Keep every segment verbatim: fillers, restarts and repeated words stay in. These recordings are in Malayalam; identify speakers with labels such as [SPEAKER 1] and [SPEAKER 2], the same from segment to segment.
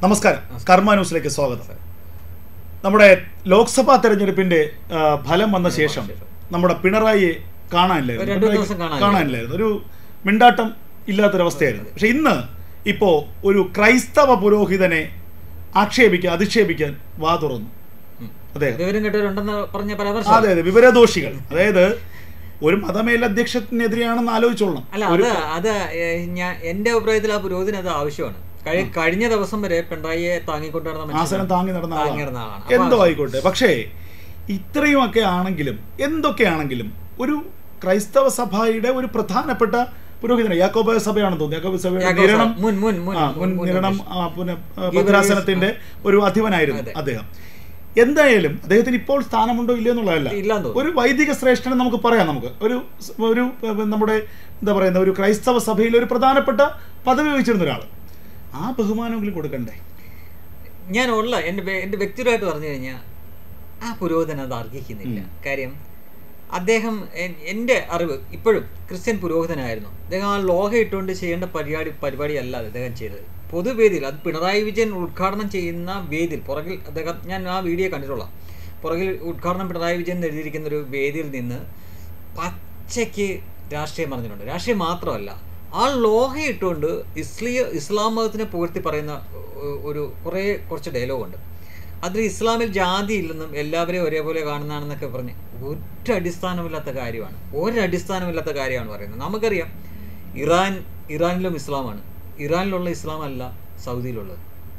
[SPEAKER 1] നമസ്കാരം, കർമ്മ ന്യൂസിലേക്ക് സ്വാഗതം. നമ്മുടെ ലോക്സഭാ തെരഞ്ഞെടുപ്പിന്റെ ഫലം വന്ന ശേഷം നമ്മുടെ പിണറായിയെ കാണാനില്ലായിരുന്നു കാണാനില്ലായിരുന്നു ഒരു മിണ്ടാട്ടം ഇല്ലാത്തൊരവസ്ഥയായിരുന്നു. പക്ഷെ ഇന്ന് ഇപ്പോ ഒരു ക്രൈസ്തവ പുരോഹിതനെ ആക്ഷേപിക്കാൻ അധിക്ഷേപിക്കാൻ വാ തുറന്നു. അതെ അതെ അതെ വിവരദോഷികൾ, അതായത് ഒരു മതമേലധ്യക്ഷത്തിനെതിരെയാണെന്ന് ആലോചിച്ചോളണം.
[SPEAKER 2] അല്ല, അത് അത് ഞാൻ എന്റെ അഭിപ്രായത്തിൽ ആ പുരോഹിതൻ അത് ആവശ്യമാണ്. കഴിഞ്ഞ ദിവസം വരെ പിണറായിയെ താങ്ങിക്കൊണ്ട് നടന്ന
[SPEAKER 1] ആസനം താങ്ങി നടന്ന ആളാണ്. എന്തോ ആയിക്കോട്ടെ, പക്ഷേ ഇത്രയുമൊക്കെ ആണെങ്കിലും എന്തൊക്കെയാണെങ്കിലും ഒരു ക്രൈസ്തവ സഭയുടെ ഒരു പ്രധാനപ്പെട്ട പുരോഹിതനെ, യാക്കോബായ സഭയാണെന്ന് തോന്നുന്നു, യാക്കോബായ സഭയുടെ നിരണം മുൻ നിരണം പിന്നെ ഭദ്രാസനത്തിന്റെ ഒരു അധിപനായിരുന്നു അദ്ദേഹം. എന്തായാലും അദ്ദേഹത്തിന് ഇപ്പോൾ സ്ഥാനമുണ്ടോ ഇല്ലയോ എന്നുള്ളതല്ല, ഒരു വൈദിക ശ്രേഷ്ഠനെ നമുക്ക് പറയാം. നമുക്ക് ഒരു ഒരു നമ്മുടെ എന്താ പറയുന്ന ഒരു ക്രൈസ്തവ സഭയിൽ ഒരു പ്രധാനപ്പെട്ട പദവി വഹിച്ചിരുന്ന ഒരാൾ, ആ ബഹുമാനമെങ്കിലും കൊടുക്കണ്ടേ?
[SPEAKER 2] ഞാൻ ഉള്ള എൻ്റെ എൻ്റെ വ്യക്തിപരമായിട്ട് പറഞ്ഞു കഴിഞ്ഞാൽ ആ പുരോഹിതൻ അത് അർഹിക്കുന്നില്ല. കാര്യം അദ്ദേഹം എൻ്റെ അറിവ് ഇപ്പോഴും ക്രിസ്ത്യൻ പുരോഹിതനായിരുന്നു. അദ്ദേഹം ആ ലോഹ ഇട്ടുകൊണ്ട് ചെയ്യേണ്ട പരിപാടി പരിപാടിയല്ല അദ്ദേഹം ചെയ്തത്. പൊതുവേദിയിൽ, അത് പിണറായി വിജയൻ ഉദ്ഘാടനം ചെയ്യുന്ന വേദിയിൽ പുറകിൽ അദ്ദേഹം, ഞാൻ ആ വീഡിയോ കണ്ടിട്ടുള്ള പുറകിൽ ഉദ്ഘാടനം പിണറായി വിജയൻ എഴുതിയിരിക്കുന്ന ഒരു വേദിയിൽ നിന്ന് പച്ചയ്ക്ക് രാഷ്ട്രീയം പറഞ്ഞിട്ടുണ്ട്. രാഷ്ട്രീയം മാത്രമല്ല, ആ ലോഹ ഇട്ടുകൊണ്ട് ഇസ്ലീ ഇസ്ലാം മതത്തിനെ പുകഴ്ത്തി പറയുന്ന ഒരു കുറേ കുറച്ച് ഡയലോഗുണ്ട്. അതിൽ ഇസ്ലാമിൽ ജാതി ഇല്ലെന്നും എല്ലാവരെയും ഒരേപോലെ കാണുന്നതാണെന്നൊക്കെ പറഞ്ഞ് ഒറ്റ അടിസ്ഥാനമില്ലാത്ത കാര്യമാണ് ഒരടിസ്ഥാനമില്ലാത്ത കാര്യമാണ് പറയുന്നത്. നമുക്കറിയാം, ഇറാൻ ഇറാനിലും ഇസ്ലാമാണ്. ഇറാനിലുള്ള ഇസ്ലാം അല്ല സൗദിയിലുള്ളത്.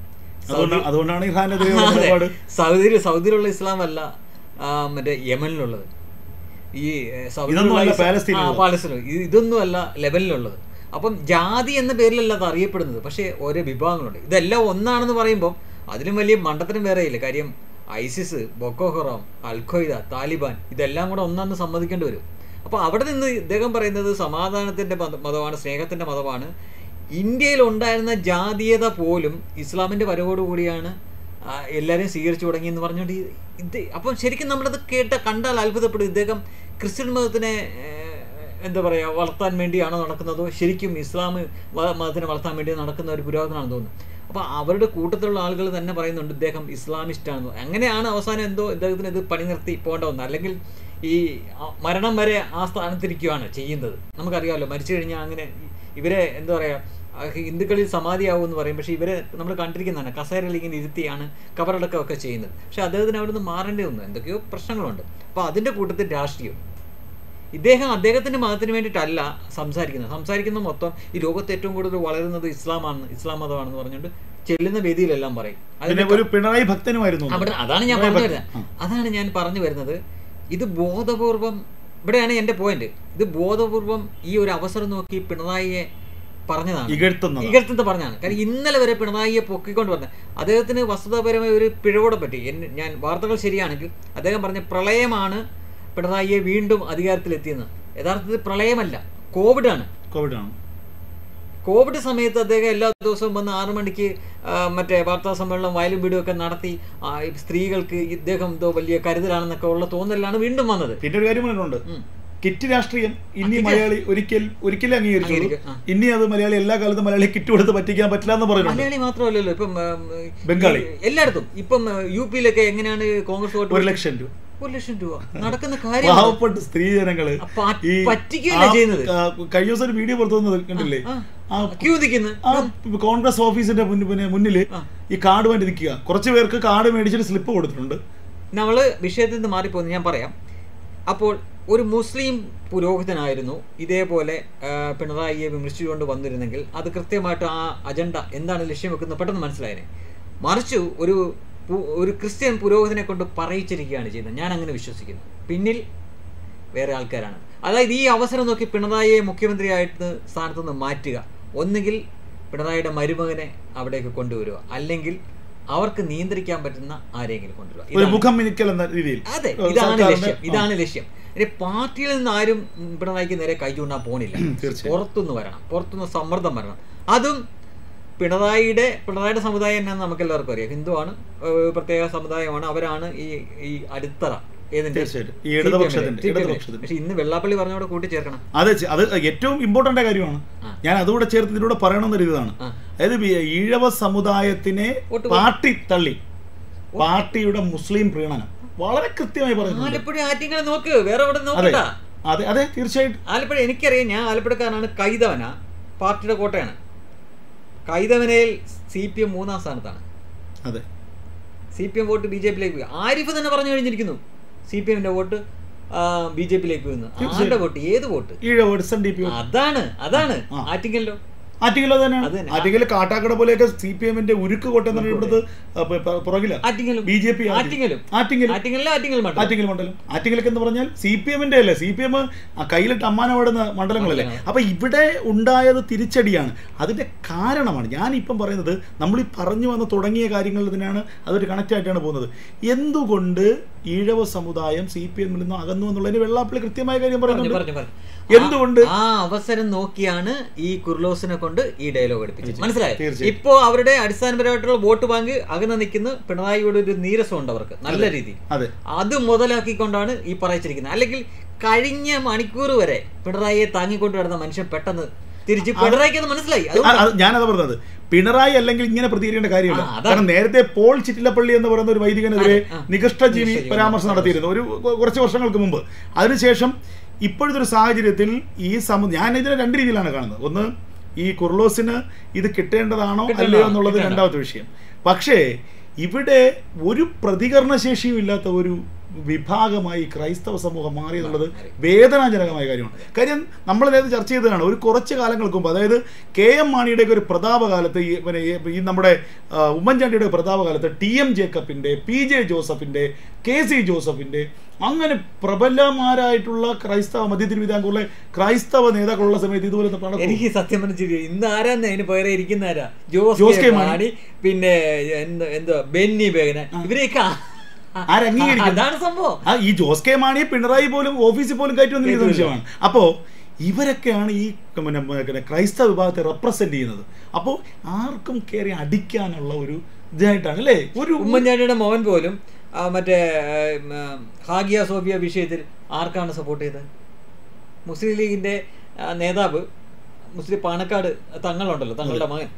[SPEAKER 2] സൗദിയിൽ സൗദിയിലുള്ള ഇസ്ലാം അല്ല മറ്റേ യമനിലുള്ളത്, ഈ പാലസ്തീൻ ഇതൊന്നും അല്ല ലെബനിലുള്ളത്. അപ്പം ജാതി എന്ന പേരിലല്ല അത് അറിയപ്പെടുന്നത്, പക്ഷേ ഓരോ വിഭാഗങ്ങളുണ്ട്. ഇതെല്ലാം ഒന്നാണെന്ന് പറയുമ്പോൾ അതിലും വലിയ മണ്ടത്തരം വേറെയില്ല. കാര്യം ISIS, Boko Haram, al Qaeda, Taliban ഇതെല്ലാം കൂടെ ഒന്നാണെന്ന് സമ്മതിക്കേണ്ടി വരും. അപ്പോൾ അവിടെ നിന്ന് ഇദ്ദേഹം പറയുന്നത് സമാധാനത്തിൻ്റെ മതമാണ്, സ്നേഹത്തിൻ്റെ മതമാണ്. ഇന്ത്യയിൽ ഉണ്ടായിരുന്ന ജാതീയത പോലും ഇസ്ലാമിൻ്റെ വരവോടുകൂടിയാണ് എല്ലാവരും സ്വീകരിച്ചു തുടങ്ങി എന്ന് പറഞ്ഞുകൊണ്ട് ഇത് അപ്പം ശരിക്കും നമ്മളത് കേട്ട കണ്ടാൽ അത്ഭുതപ്പെടും. ഇദ്ദേഹം ക്രിസ്ത്യൻ മതത്തിനെ എന്താ പറയുക വളർത്താൻ വേണ്ടിയാണോ നടക്കുന്നതോ ശരിക്കും ഇസ്ലാം മതത്തിനെ വളർത്താൻ വേണ്ടി നടക്കുന്ന ഒരു പുരോഹിതനാണെന്ന് തോന്നുന്നു. അപ്പോൾ അവരുടെ കൂട്ടത്തിലുള്ള ആളുകൾ തന്നെ പറയുന്നുണ്ട് ഇദ്ദേഹം ഇസ്ലാമിസ്റ്റാണെന്ന്. അങ്ങനെയാണ് അവസാനം എന്തോ ഇദ്ദേഹത്തിന് ഇത് പണി നിർത്തി പോകേണ്ട വന്നത്. അല്ലെങ്കിൽ ഈ മരണം വരെ ആ സ്ഥാനത്തിരിക്കുകയാണ് ചെയ്യുന്നത്. നമുക്കറിയാമല്ലോ, മരിച്ചു കഴിഞ്ഞാൽ അങ്ങനെ ഇവരെ എന്താ പറയുക, ഹിന്ദുക്കളിൽ സമാധിയാവും എന്ന് പറയും. പക്ഷേ ഇവരെ നമ്മൾ കണ്ടിരിക്കുന്നതാണ് കസേരയിൽ ഇങ്ങനെ ഇരുത്തിയാണ് കബറടക്കമൊക്കെ ചെയ്യുന്നത്. പക്ഷേ അദ്ദേഹത്തിന് അവിടെ നിന്ന് മാറേണ്ടി വന്നു, എന്തൊക്കെയോ പ്രശ്നങ്ങളുണ്ട്. അപ്പോൾ അതിൻ്റെ കൂട്ടത്തിൽ രാഷ്ട്രീയം. ഇദ്ദേഹം അദ്ദേഹത്തിൻ്റെ മതത്തിന് വേണ്ടിയിട്ടല്ല സംസാരിക്കുന്നത്. സംസാരിക്കുന്നത് മൊത്തം ഈ ലോകത്ത് ഏറ്റവും കൂടുതൽ വളരുന്നത് ഇസ്ലാമാണ്, ഇസ്ലാം മതമാണെന്ന് പറഞ്ഞുകൊണ്ട് ചെല്ലുന്ന വേദിയിലെല്ലാം പറയും.
[SPEAKER 1] ഒരു പിണറായി ഭക്തനുമായിരുന്നു
[SPEAKER 2] അവിടെ. അതാണ് ഞാൻ പറഞ്ഞു വരുന്നത് അതാണ് ഞാൻ പറഞ്ഞു വരുന്നത് ഇത് ബോധപൂർവം, ഇവിടെയാണ് എൻ്റെ പോയിന്റ്. ഇത് ബോധപൂർവം ഈ ഒരു അവസരം നോക്കി പിണറായിയെ പറഞ്ഞതാണ്, ഇകഴ്ത്തുന്നത് പറഞ്ഞതാണ്. കാരണം ഇന്നലെ വരെ പിണറായിയെ പൊക്കിക്കൊണ്ട് പറഞ്ഞത് അദ്ദേഹത്തിന് വസ്തുതാപരമായ ഒരു പിഴവോടെ പറ്റി. ഞാൻ വാർത്തകൾ ശരിയാണെങ്കിൽ അദ്ദേഹം പറഞ്ഞ പ്രളയമാണ് പിണറായിയെ വീണ്ടും അധികാരത്തിലെത്തിയെന്ന്. യഥാർത്ഥത്തിൽ പ്രളയമല്ല, കോവിഡാണ്.
[SPEAKER 1] കോവിഡാണ്
[SPEAKER 2] കോവിഡ് സമയത്ത് അദ്ദേഹം എല്ലാ ദിവസവും വന്ന് ആറു മണിക്ക് മറ്റേ വാർത്താ സമ്മേളനം വയലും വീടും ഒക്കെ നടത്തി സ്ത്രീകൾക്ക് ഇദ്ദേഹം എന്തോ വലിയ കരുതലാണെന്നൊക്കെ ഉള്ള തോന്നലാണ് വീണ്ടും വന്നത്.
[SPEAKER 1] പിന്നെ ഒരു കാര്യം പറഞ്ഞിട്ടുണ്ട്, കിറ്റ് രാഷ്ട്രീയം ഇനി മലയാളി ഒരിക്കൽ ഒരിക്കലും അംഗീകരിച്ചു. ഇനി അത് മലയാളി എല്ലാ കാലത്തും മലയാളി കിറ്റ് കൊടുത്ത് പറ്റിക്കാൻ പറ്റില്ല എന്ന് പറയുന്നത്.
[SPEAKER 2] മലയാളി മാത്രമല്ലല്ലോ, ഇപ്പം
[SPEAKER 1] ബംഗാളി
[SPEAKER 2] എല്ലായിടത്തും. ഇപ്പം യു പിയിലൊക്കെ എങ്ങനെയാണ് കോൺഗ്രസ് വോട്ട്?
[SPEAKER 1] ഒരു ലക്ഷം രൂപ
[SPEAKER 2] ഒരു ലക്ഷം രൂപ നടക്കുന്ന കാര്യം.
[SPEAKER 1] പാവപ്പെട്ട സ്ത്രീ ജനങ്ങള്
[SPEAKER 2] പറ്റിക്കുകയല്ലേ ചെയ്യുന്നത്.
[SPEAKER 1] കഴിഞ്ഞ ദിവസം ഒരു വീഡിയോ പുറത്തു വന്നത് കണ്ടില്ലേ, കോൺഗ്രസ് ഓഫീസിന്റെ മുന്നിൽ ഈ കാർഡ് വേണ്ടി നിൽക്കുക. കുറച്ചു പേർക്ക് കാർഡ് മേടിച്ചിട്ട് സ്ലിപ്പ് കൊടുത്തിട്ടുണ്ട്.
[SPEAKER 2] നമ്മള് വിഷയത്തിൽ നിന്ന് മാറിപ്പോന്ന് ഞാൻ പറയാം. അപ്പോൾ ഒരു മുസ്ലിം പുരോഹിതനായിരുന്നു ഇതേപോലെ പിണറായിയെ വിമർശിച്ചുകൊണ്ട് വന്നിരുന്നെങ്കിൽ അത് കൃത്യമായിട്ട് ആ അജണ്ട എന്താണ് ലക്ഷ്യം വെക്കുന്നത് പെട്ടെന്ന് മനസ്സിലായേനെ. മറിച്ച് ഒരു ഒരു ക്രിസ്ത്യൻ പുരോഹിതനെ കൊണ്ട് പറയിച്ചിരിക്കുകയാണ് ചെയ്യുന്നത്. ഞാൻ അങ്ങനെ വിശ്വസിക്കുന്നു. പിന്നിൽ വേറെ ആൾക്കാരാണ്. അതായത് ഈ അവസരം നോക്കി പിണറായിയെ മുഖ്യമന്ത്രിയായിട്ട് സ്ഥാനത്ത് നിന്ന് മാറ്റുക, ഒന്നുകിൽ പിണറായിയുടെ മരുമകനെ അവിടേക്ക് കൊണ്ടുവരിക, അല്ലെങ്കിൽ അവർക്ക് നിയന്ത്രിക്കാൻ പറ്റുന്ന ആരെങ്കിലും കൊണ്ടുവരിക. അതെ, ഇതാണ് ലക്ഷ്യം. ഇതാണ് ലക്ഷ്യം. ഇനി പാർട്ടിയിൽ നിന്ന് ആരും പിണറായിക്ക് നേരെ കൈ ചൂണ്ടാൻ പോണില്ല. പുറത്തുനിന്ന് വരണം, പുറത്തുനിന്ന് സമ്മർദ്ദം വരണം. അതും പിണറായിയുടെ പിണറായിയുടെ സമുദായം എന്നാന്ന് നമുക്ക് എല്ലാവർക്കും അറിയാം. ഹിന്ദുവാണ്, പ്രത്യേക സമുദായമാണ്. അവരാണ് ഈ ഈ അടിത്തറ പക്ഷെ ഇന്ന് വെള്ളാപ്പള്ളി പറഞ്ഞോടെ കൂട്ടി ചേർക്കണം.
[SPEAKER 1] അതെ, അത് ഏറ്റവും ഇമ്പോർട്ടന്റ് കാര്യമാണ്. ഞാൻ അതുകൂടെ ചേർത്ത് ഇതിലൂടെ പറയണമെന്നൊരു ഇതാണ്. അതായത് ഈഴവ സമുദായത്തിനെ പാർട്ടി തള്ളി, പാർട്ടിയുടെ മുസ്ലിം പ്രീണനം വളരെ കൃത്യമായി പറയുന്നു.
[SPEAKER 2] ആലപ്പുഴ ആറ്റിങ്ങൽ നോക്ക്, വേറെ എവിടെ നോക്കണ്ട.
[SPEAKER 1] അതെ അതെ തീർച്ചയായിട്ടും.
[SPEAKER 2] ആലപ്പുഴ എനിക്കറിയാം, ഞാൻ ആലപ്പുഴക്കാരനാണ്. കൈതവന പാർട്ടിയുടെ കോട്ടയാണ്. കൈതവനയിൽ സി പി എം മൂന്നാം സ്ഥാനത്താണ്.
[SPEAKER 1] അതെ,
[SPEAKER 2] C P M vote B J പിയിലേക്ക് പോയി. ആരിഫ് തന്നെ പറഞ്ഞു കഴിഞ്ഞിരിക്കുന്നു സി പി എമ്മിന്റെ വോട്ട് ബി ജെ പിയിലേക്ക് പോകുന്നു. ആരുടെ വോട്ട്? ഏത് വോട്ട്? അതാണ് അതാണ് ആറ്റിങ്ങലിലോ
[SPEAKER 1] ആറ്റിങ്ങലോ തന്നെയാണ്. ആറ്റിങ്ങൽ കാട്ടാക്കട പോലെയൊക്കെ സി പി എമ്മിന്റെ ഉരുക്ക് കോട്ട ഇവിടുത്തെ പുറകിലാണ് ബി ജെ പി. ആറ്റിങ്ങൽ മണ്ഡലം, ആറ്റിങ്ങലൊക്കെ എന്ന് പറഞ്ഞാൽ സി പി എമ്മിന്റെ അല്ലേ, സി പി എം കയ്യിലിട്ട് അമ്മാനപ്പെടുന്ന മണ്ഡലങ്ങളല്ലേ. അപ്പൊ ഇവിടെ ഉണ്ടായത് തിരിച്ചടിയാണ്. അതിന്റെ കാരണമാണ് ഞാനിപ്പം പറയുന്നത്. നമ്മൾ ഈ പറഞ്ഞു വന്ന് തുടങ്ങിയ കാര്യങ്ങളിൽ തന്നെയാണ് അതൊരു കണക്റ്റ് ആയിട്ടാണ് പോകുന്നത്. എന്തുകൊണ്ട് ഈഴവ സമുദായം സി പി എമ്മിൽ നിന്ന് അകന്നു എന്നുള്ളതിന് വെള്ളാപ്പള്ളി കൃത്യമായ കാര്യം പറയുന്നുണ്ട്. എന്തുകൊണ്ട്
[SPEAKER 2] ആ അവസരം നോക്കിയാണ് ഈ കുർലോസിനെ കൊണ്ട് ഈ ഡയലോഗ് എടുപ്പിച്ചത്. മനസ്സിലായോ? ഇപ്പോ അവരുടെ അടിസ്ഥാനപരമായിട്ടുള്ള വോട്ട് ബാങ്ക് അകന്ന് നിൽക്കുന്ന പിണറായിയോട് ഒരു നീരസമുണ്ട് അവർക്ക് നല്ല രീതിയിൽ. അത് മുതലാക്കിക്കൊണ്ടാണ് ഈ പറയിച്ചിരിക്കുന്നത്. അല്ലെങ്കിൽ കഴിഞ്ഞ മണിക്കൂർ വരെ പിണറായിയെ താങ്ങിക്കൊണ്ട് കിടന്ന മനുഷ്യൻ പെട്ടെന്ന് തിരിച്ച് പിണറായിക്ക് അത് മനസ്സിലായി.
[SPEAKER 1] ഞാനത് പറഞ്ഞത് പിണറായി അല്ലെങ്കിൽ ഇങ്ങനെ പ്രതികരിക്കേണ്ട കാര്യമില്ല. കാരണം നേരത്തെ പോൾ ചിറ്റിലപ്പള്ളി എന്ന് പറയുന്ന ഒരു വൈദികനെതിരെ നികഷ്ടജീവി പരാമർശം നടത്തിയിരുന്നു ഒരു കുറച്ച് വർഷങ്ങൾക്ക് മുമ്പ്. അതിനുശേഷം ഇപ്പോഴത്തെ ഒരു സാഹചര്യത്തിൽ ഈ സമൂഹം, ഞാൻ ഇതിനെ രണ്ട് രീതിയിലാണ് കാണുന്നത്. ഒന്ന്, ഈ കുർലോസിന് ഇത് കിട്ടേണ്ടതാണോ അല്ലയോ എന്നുള്ളത് രണ്ടാമത്തെ വിഷയം. പക്ഷേ ഇവിടെ ഒരു പ്രതികരണശേഷിയും ഇല്ലാത്ത ഒരു വിഭാഗമായി ക്രൈസ്തവ സമൂഹം മാറി എന്നുള്ളത് വേദനാജനകമായ കാര്യമാണ്. കാര്യം നമ്മൾ നേരത്തെ ചർച്ച ചെയ്തതാണ്. ഒരു കുറച്ച് കാലങ്ങൾക്ക് മുമ്പ്, അതായത് കെ എം മാണിയുടെയൊക്കെ ഒരു പ്രതാപകാലത്ത്, ഈ പിന്നെ ഈ നമ്മുടെ ഉമ്മൻചാണ്ടിയുടെ പ്രതാപകാലത്ത് ടി എം ജേക്കബിൻ്റെ, പി ജെ ജോസഫിൻ്റെ, കെ സി ജോസഫിൻ്റെ, അങ്ങനെ പ്രബലമാരായിട്ടുള്ള ക്രൈസ്തവ മധ്യ തിരുവിതാംകൂറിലെ ക്രൈസ്തവ നേതാക്കളുള്ള സമയത്ത് ഇതുപോലെ
[SPEAKER 2] എനിക്ക് സത്യം പറഞ്ഞിട്ട് ഇന്ന് ആരാന്ന് അതിന് പകരം ഇരിക്കുന്ന ജോസ് കെ മാണി, പിന്നെ എന്താ ബെന്നി ബേഗന, ഇവരെയൊക്കെ അതാണ് സംഭവം.
[SPEAKER 1] ഈ ജോസ് കെ മാണിയെ പിണറായി പോലും ഓഫീസിൽ പോലും കയറ്റി വന്നിരിക്കുന്ന വിഷയമാണ്. അപ്പോ ഇവരൊക്കെയാണ് ഈ പിന്നെ ക്രൈസ്തവ വിഭാഗത്തെ റെപ്രസെന്റ് ചെയ്യുന്നത്. അപ്പോൾ ആർക്കും കയറി അടിക്കാനുള്ള ഒരു ഇതായിട്ടാണ് അല്ലേ. ഒരു
[SPEAKER 2] ഉമ്മൻചാണ്ടിയുടെ മോഹൻ പോലും മറ്റേ ഹാഗിയ സോഫിയ വിഷയത്തിൽ ആർക്കാണ് സപ്പോർട്ട് ചെയ്തത്? മുസ്ലിം ലീഗിന്റെ നേതാവ് മുസ്ലിം പാണക്കാട് തങ്ങളുണ്ടല്ലോ, തങ്ങളുടെ മകൻ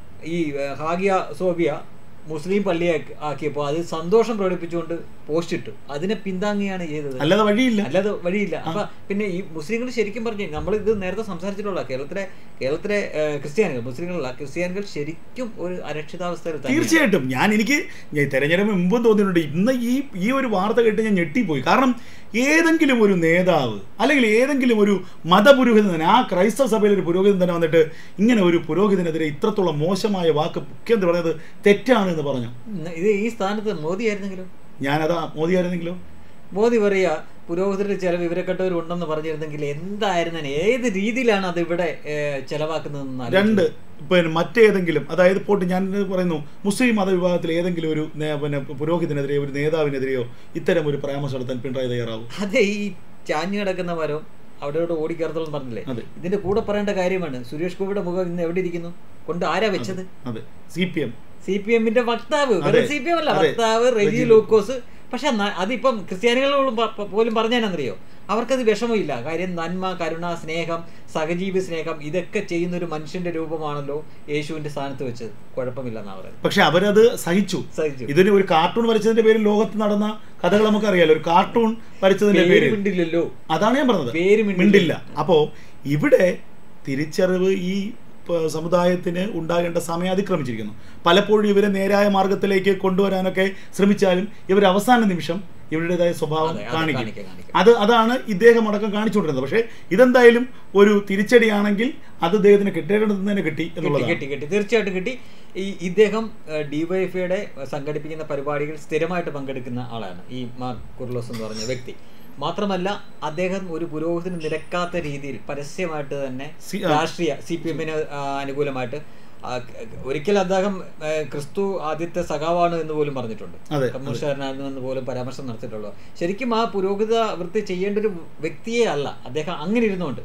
[SPEAKER 2] ഈ ഹാഗിയ സോഫിയ മുസ്ലിം പള്ളിയെ ആക്കിയപ്പോൾ അത് സന്തോഷം പ്രകടിപ്പിച്ചുകൊണ്ട് പോസ്റ്റ് ഇട്ടു. അതിനെ പിന്താങ്ങിയാണ് ചെയ്തത്,
[SPEAKER 1] അല്ലാതെ വഴിയില്ല
[SPEAKER 2] അല്ലാതെ വഴിയില്ല അപ്പൊ പിന്നെ ഈ മുസ്ലിങ്ങൾ ശരിക്കും പറഞ്ഞു, നമ്മൾ ഇത് നേരത്തെ സംസാരിച്ചിട്ടുള്ള കേരളത്തിലെ കേരളത്തിലെ ക്രിസ്ത്യാനികൾ, മുസ്ലിങ്ങളല്ല ക്രിസ്ത്യാനികൾ ശരിക്കും ഒരു അരക്ഷിതാവസ്ഥയിൽ.
[SPEAKER 1] തീർച്ചയായിട്ടും ഞാൻ എനിക്ക് തെരഞ്ഞെടുപ്പ് മുമ്പും തോന്നിയിട്ടുണ്ട്. ഇന്ന് ഈ ഈ ഒരു വാർത്ത കേട്ട് ഞാൻ ഞെട്ടിപ്പോയി. കാരണം ഏതെങ്കിലും ഒരു നേതാവ് അല്ലെങ്കിൽ ഏതെങ്കിലും ഒരു മതപുരോഹിതൻ തന്നെ, ആ ക്രൈസ്തവ സഭയിലെ ഒരു പുരോഹിതൻ തന്നെ വന്നിട്ട് ഇങ്ങനെ ഒരു പുരോഹിതനെതിരെ ഇത്രത്തോളം മോശമായ വാക്ക് മുഖ്യമന്ത്രി പറഞ്ഞത് തെറ്റാണ് എന്ന് പറഞ്ഞു.
[SPEAKER 2] ഇത് ഈ സ്ഥാനത്ത് മോദി ആയിരുന്നെങ്കിലോ?
[SPEAKER 1] ഞാനതാ മോദി ആയിരുന്നെങ്കിലോ?
[SPEAKER 2] മോദി പറയുക പുരോഹിതരുടെ ചിലവ് ഇവരെക്കെട്ടവരുണ്ടെന്ന് പറഞ്ഞിരുന്നെങ്കിൽ എന്തായിരുന്നെ, ഏത് രീതിയിലാണ് അത് ഇവിടെ ചെലവാക്കുന്നതെന്ന്.
[SPEAKER 1] രണ്ട് പിന്നെ മറ്റേതെങ്കിലും, അതായത് പോട്ട് ഞാൻ പറയുന്നു, മുസ്ലിം മതവിഭാഗത്തിൽ ഏതെങ്കിലും ഒരു പിന്നെ പുരോഹിതനെതിരെയോ ഒരു നേതാവിനെതിരെയോ ഇത്തരം ഒരു പരാമർശം നടത്താൻ പിണറായി തയ്യാറാവും?
[SPEAKER 2] അതെ, ഈ ചാഞ്ഞു കിടക്കുന്ന മരം അവിടെ ഇവിടെ ഓടിക്കയറത്തോളം പറഞ്ഞില്ലേ. ഇതിന്റെ കൂടെ പറയേണ്ട കാര്യമാണ്, സുരേഷ് ഗോപിയുടെ മുഖം ഇന്ന് എവിടെ ഇരിക്കുന്നു? കൊണ്ട് ആരാ വെച്ചത്?
[SPEAKER 1] അതെ, C P M
[SPEAKER 2] C P എമ്മിന്റെ വക്താവ്, സി പി എം അല്ല വക്താവ് റെജി ലൂക്കോസ്. പക്ഷെ അതിപ്പം ക്രിസ്ത്യാനികളോടും പോലും പറഞ്ഞാലെന്നറിയോ, അവർക്കത് വിഷമമില്ല. കാര്യം നന്മ, കരുണ, സ്നേഹം, സഹജീവി സ്നേഹം ഇതൊക്കെ ചെയ്യുന്ന ഒരു മനുഷ്യന്റെ രൂപമാണല്ലോ യേശുവിന്റെ സ്ഥാനത്ത് വെച്ചത്. കുഴപ്പമില്ലെന്നാ പറയുന്നത്.
[SPEAKER 1] പക്ഷെ അവരത് സഹിച്ചു. ഇതിന് ഒരു കാർട്ടൂൺ വരച്ചതിന്റെ പേരിൽ ലോകത്ത് നടന്ന കഥകൾ നമുക്കറിയാലോ. ഒരു കാർട്ടൂൺ വരച്ചതിന്റെ പേര് മിണ്ടില്ലല്ലോ, അതാണ് ഞാൻ പറഞ്ഞത്, പേര് മിണ്ടില്ല. അപ്പോ ഇവിടെ തിരിച്ചറിവ് ഈ സമുദായത്തിന് ഉണ്ടാകേണ്ട സമയം അതിക്രമിച്ചിരിക്കുന്നു. പലപ്പോഴും ഇവരെ നേരായ മാർഗത്തിലേക്ക് കൊണ്ടുവരാനൊക്കെ ശ്രമിച്ചാലും ഇവർ അവസാന നിമിഷം ഇവരുടേതായ സ്വഭാവം കാണിക്കും. അത് അതാണ് ഇദ്ദേഹം അടക്കം കാണിച്ചുകൊണ്ടിരുന്നത്. പക്ഷേ ഇതെന്തായാലും ഒരു തിരിച്ചടിയാണെങ്കിൽ അത് ഇദ്ദേഹത്തിന് കിട്ടേണ്ടത് തന്നെ കിട്ടി എന്നുള്ളത്.
[SPEAKER 2] കിട്ടി കിട്ടി തീർച്ചയായിട്ടും കിട്ടി. ഈ ഇദ്ദേഹം ഡിവൈഎഫ്ഐയുടെ സംഘടിപ്പിക്കുന്ന പരിപാടികൾ സ്ഥിരമായിട്ട് പങ്കെടുക്കുന്ന ആളാണ് ഈ മാർ കുർലോസ് എന്ന് പറഞ്ഞ വ്യക്തി. മാത്രമല്ല അദ്ദേഹം ഒരു പുരോഹിതന് നിരക്കാത്ത രീതിയിൽ പരസ്യമായിട്ട് തന്നെ രാഷ്ട്രീയ സി പി എമ്മിന് അനുകൂലമായിട്ട് ഒരിക്കൽ അദ്ദേഹം ക്രിസ്തു ആദ്യത്തെ സഖാവാണ് എന്ന് പോലും പറഞ്ഞിട്ടുണ്ട്, കമ്മ്യൂണിസ്റ്റുകാരനായിരുന്നു എന്ന് പോലും പരാമർശം നടത്തിയിട്ടുള്ളൂ. ശരിക്കും ആ പുരോഹിത വൃത്തി ചെയ്യേണ്ട ഒരു വ്യക്തിയെ അല്ല അദ്ദേഹം അങ്ങനെ ഇരുന്നുകൊണ്ട്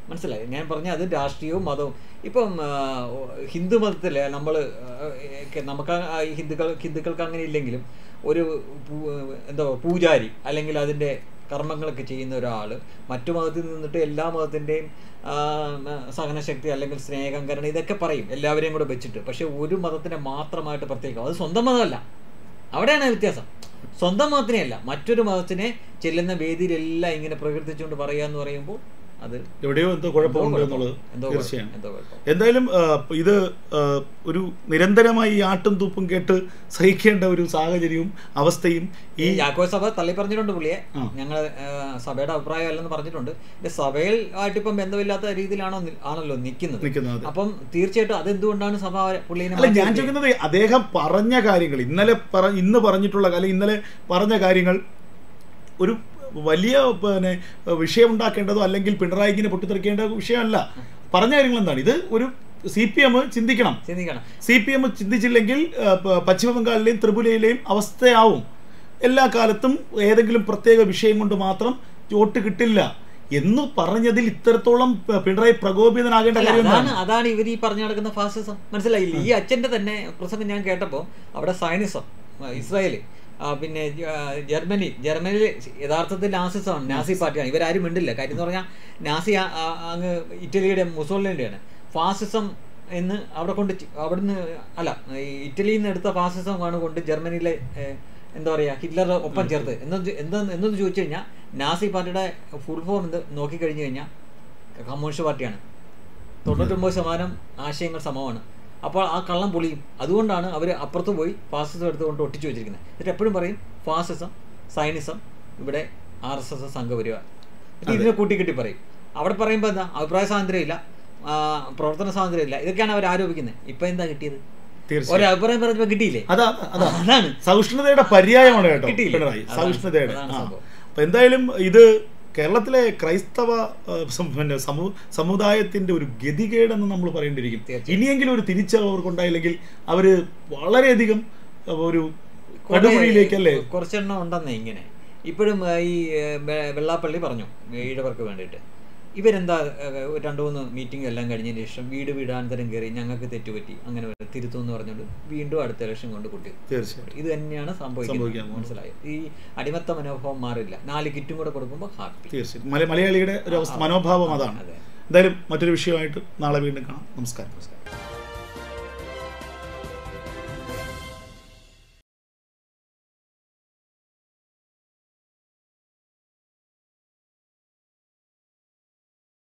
[SPEAKER 2] മനസ്സിലായി ഞാൻ പറഞ്ഞ അത് രാഷ്ട്രീയവും മതവും. ഇപ്പം ഹിന്ദു മതത്തിൽ നമ്മൾ നമുക്ക് ഹിന്ദുക്കൾ ഹിന്ദുക്കൾക്ക് അങ്ങനെ ഇല്ലെങ്കിലും ഒരു എന്താ പൂജാരി അല്ലെങ്കിൽ അതിൻ്റെ കർമ്മങ്ങളൊക്കെ ചെയ്യുന്ന ഒരാൾ മറ്റു മതത്തിൽ നിന്നിട്ട് എല്ലാ മതത്തിൻ്റെയും സഹനശക്തി അല്ലെങ്കിൽ സ്നേഹം കരുണ ഇതൊക്കെ പറയും എല്ലാവരെയും കൂടെ വെച്ചിട്ട്. പക്ഷെ ഒരു മതത്തിനെ മാത്രമായിട്ട് പ്രത്യേകം, അത് സ്വന്തം മതമല്ല, അവിടെയാണ് വ്യത്യാസം. സ്വന്തം മതത്തിനെയല്ല, മറ്റൊരു മതത്തിനെ ചെല്ലുന്ന വേദിയിലെല്ലാം ഇങ്ങനെ പ്രകീർത്തിച്ചുകൊണ്ട് പറയുക എന്ന് പറയുമ്പോൾ അത്
[SPEAKER 1] എവിടെയോ എന്തോ കുഴപ്പമുണ്ട് എന്നുള്ളത് തീർച്ചയാണ്. എന്തായാലും ഇത് ഒരു നിരന്തരമായി ഈ ആട്ടും തൂപ്പും കേട്ട് സഹിക്കേണ്ട ഒരു സാഹചര്യവും അവസ്ഥയും
[SPEAKER 2] ഈ യാക്കോബ് സഭ തള്ളി പറഞ്ഞിട്ടുണ്ട് പുള്ളിയെ. ഞങ്ങൾ സഭയുടെ അഭിപ്രായം അല്ലെന്ന് പറഞ്ഞിട്ടുണ്ട്. സഭയിൽ ആയിട്ട് ഇപ്പം ബന്ധമില്ലാത്ത രീതിയിലാണോ ആണല്ലോ നിൽക്കുന്നത്. അപ്പം തീർച്ചയായിട്ടും അതെന്തുകൊണ്ടാണ് സഭ പുള്ളിനെ.
[SPEAKER 1] അല്ല, ഞാൻ ചോദിക്കുന്നത് അദ്ദേഹം പറഞ്ഞ കാര്യങ്ങൾ ഇന്നലെ പറ ഇന്ന് പറഞ്ഞിട്ടുള്ള അല്ലെങ്കിൽ ഇന്നലെ പറഞ്ഞ കാര്യങ്ങൾ ഒരു വലിയ പിന്നെ വിഷയമുണ്ടാക്കേണ്ടതോ അല്ലെങ്കിൽ പിണറായിക്കിനെ പൊട്ടിത്തെറിക്കേണ്ട വിഷയമല്ല. പറഞ്ഞ കാര്യങ്ങൾ എന്താണ്? ഇത് ഒരു സി പി എം ചിന്തിക്കണം.
[SPEAKER 2] ചിന്തിക്കണം
[SPEAKER 1] സി പി എം ചിന്തിച്ചില്ലെങ്കിൽ പശ്ചിമ ബംഗാളിലെയും ത്രിപുരയിലെയും അവസ്ഥയാവും. എല്ലാ കാലത്തും ഏതെങ്കിലും പ്രത്യേക വിഷയം കൊണ്ട് മാത്രം വോട്ട് കിട്ടില്ല എന്ന് പറഞ്ഞതിൽ ഇത്രത്തോളം പിണറായി പ്രകോപിതനാകേണ്ട കാര്യമാണ്.
[SPEAKER 2] അതാണ് ഇവർ ഈ പറഞ്ഞു നടക്കുന്ന ഫാസിസം. മനസ്സിലായില്ലേ? ഈ അച്ഛൻ്റെ തന്നെ പ്രസംഗം ഞാൻ കേട്ടപ്പോൾ അവിടെ സയനിസം, ഇസ്രായേൽ, പിന്നെ ജർമ്മനി ജർമ്മനിയിൽ യഥാർത്ഥത്തിൽ നാസിസമാണ്, നാസി പാർട്ടിയാണ്. ഇവരാരും മിണ്ടില്ല. കാര്യം എന്ന് പറഞ്ഞാൽ നാസി അങ്ങ് ഇറ്റലിയുടെ മുസോളിനിയുടെയാണ്. ഫാസിസം എന്ന് അവിടെ കൊണ്ട് അവിടുന്ന് അല്ല ഇറ്റലിയിൽ നിന്ന് എടുത്ത ഫാസിസം ആണ് കൊണ്ട് ജർമ്മനിയിലെ എന്താ പറയുക ഹിറ്റ്ലറുടെ ഒപ്പം ചേർത്ത്. എന്ന് എന്താ എന്തെന്ന് ചോദിച്ചു കഴിഞ്ഞാൽ നാസി പാർട്ടിയുടെ ഫുൾ ഫോം എന്ത് നോക്കിക്കഴിഞ്ഞു കഴിഞ്ഞാൽ കമ്മ്യൂണിസ്റ്റ് പാർട്ടിയാണ്. തൊണ്ണൂറ്റൊമ്പത് ശതമാനം ആശയങ്ങൾ സമമാണ്. അപ്പോൾ ആ കള്ളം പൊളിയും. അതുകൊണ്ടാണ് അവർ അപ്പുറത്ത് പോയി ഫാസിസം എടുത്തുകൊണ്ട് ഒട്ടിച്ചു വെച്ചിരിക്കുന്നത്. എന്നിട്ട് എപ്പോഴും പറയും ഫാസിസം, സൈനിസം, ഇവിടെ ആർ എസ് എസ് സംഘപരിവാർ, ഇതിനെ കൂട്ടിക്കെട്ടി പറയും. അവിടെ പറയുമ്പോൾ എന്താ അഭിപ്രായ സ്വാതന്ത്ര്യം ഇല്ല, പ്രവർത്തന സ്വാതന്ത്ര്യം ഇല്ല, ഇതൊക്കെയാണ് അവർ ആരോപിക്കുന്നത്. ഇപ്പം എന്താ കിട്ടിയത്? ഒരു അഭിപ്രായം പറഞ്ഞപ്പോൾ കിട്ടിയില്ലേ?
[SPEAKER 1] അതാണ് സഹിഷ്ണുതയുടെ പര്യായമാണ് കേട്ടോ പിണറായി, സഹിഷ്ണുതയുടെ. അപ്പം എന്തായാലും ഇത് കേരളത്തിലെ ക്രൈസ്തവ പിന്നെ സമൂ സമുദായത്തിൻ്റെ ഒരു ഗതികേടെന്ന് നമ്മൾ പറയേണ്ടിയിരിക്കും. ഇനിയെങ്കിലും ഒരു തിരിച്ചറിവ് അവർക്കുണ്ടായില്ലെങ്കിൽ അവർ വളരെയധികം ഒരു കടുകുഴിയിലേക്കല്ലേ.
[SPEAKER 2] കുറച്ചെണ്ണം ഉണ്ടെന്നേ ഇങ്ങനെ ഇപ്പോഴും ഈ വെള്ളാപ്പള്ളി പറഞ്ഞു ഈഴവർക്ക് വേണ്ടിയിട്ട്. ഇവരെന്താ രണ്ട് മൂന്ന് മീറ്റിംഗ് എല്ലാം കഴിഞ്ഞതിന് ശേഷം വീട് വീടാന്തരം കയറി ഞങ്ങൾക്ക് തെറ്റുപറ്റി അങ്ങനെ തിരുത്തും എന്ന് പറഞ്ഞുകൊണ്ട് വീണ്ടും അടുത്ത ഇലക്ഷൻ കൊണ്ട് കുട്ടി.
[SPEAKER 1] തീർച്ചയായും
[SPEAKER 2] ഇത് തന്നെയാണ് സംഭവിക്കുന്നത്. മനസ്സിലായി? ഈ അടിമത്ത മനോഭാവം മാറില്ല. നാല് കിറ്റും കൂടെ കൊടുക്കുമ്പോൾ ഹാപ്പി.
[SPEAKER 1] തീർച്ചയായും മലയാളിയുടെ ഒരു അവസ്ഥ മനോഭാവം അതാണ്. എന്തായാലും മറ്റൊരു വിഷയമായിട്ട് നാളെ വീണ്ടും കാണാം. നമസ്കാരം. നമസ്കാരം.